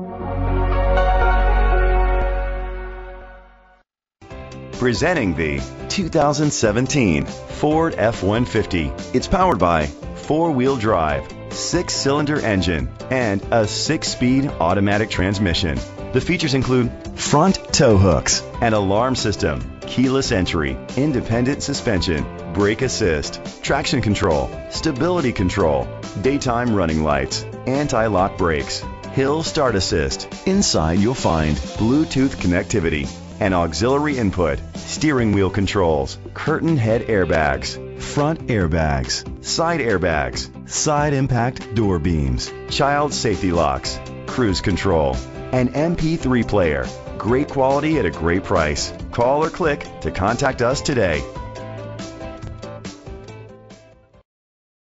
Presenting the 2017 Ford F-150. It's powered by four-wheel drive, six-cylinder engine, and a six-speed automatic transmission. The features include front tow hooks, an alarm system, keyless entry, independent suspension, brake assist, traction control, stability control, daytime running lights, anti-lock brakes, hill start assist. Inside you'll find Bluetooth connectivity, an auxiliary input, steering wheel controls, curtain head airbags, front airbags, side impact door beams, child safety locks, cruise control, an MP3 player. Great quality at a great price. Call or click to contact us today.